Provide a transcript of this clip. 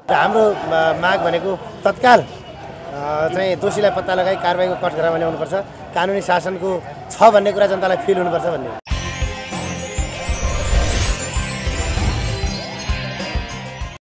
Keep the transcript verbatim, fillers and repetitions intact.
हाम्रो माग भनेको तत्काल चाहिँ दोषीलाई पत्ता लगाई कारबाहीको कठघरामा ल्याउनुपर्छ, कानुनी शासनको छ भन्ने कुरा जनतालाई फिल हुनुपर्छ भन्ने।